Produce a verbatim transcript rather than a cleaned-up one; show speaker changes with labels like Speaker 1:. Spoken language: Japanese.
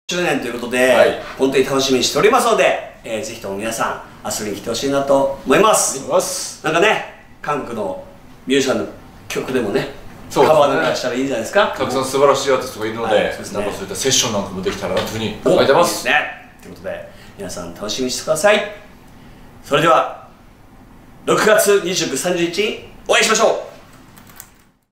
Speaker 1: 周年ということで、はい、本当に楽しみにしておりますので、えー、ぜひとも皆さん遊びに来てほしいなと思います。なんかね、韓国のミュージシャンの曲でもね、カバーなんかしたらいいんじゃないですか。
Speaker 2: たくさん素晴らしいアーティストがいるので、なんかそういったセッションなんかもできたらなというふうに考えてます。
Speaker 1: ということで、皆さん楽しみにしてください。それではろくがつにじゅうく、さんじゅういちにちにお会いしましょう。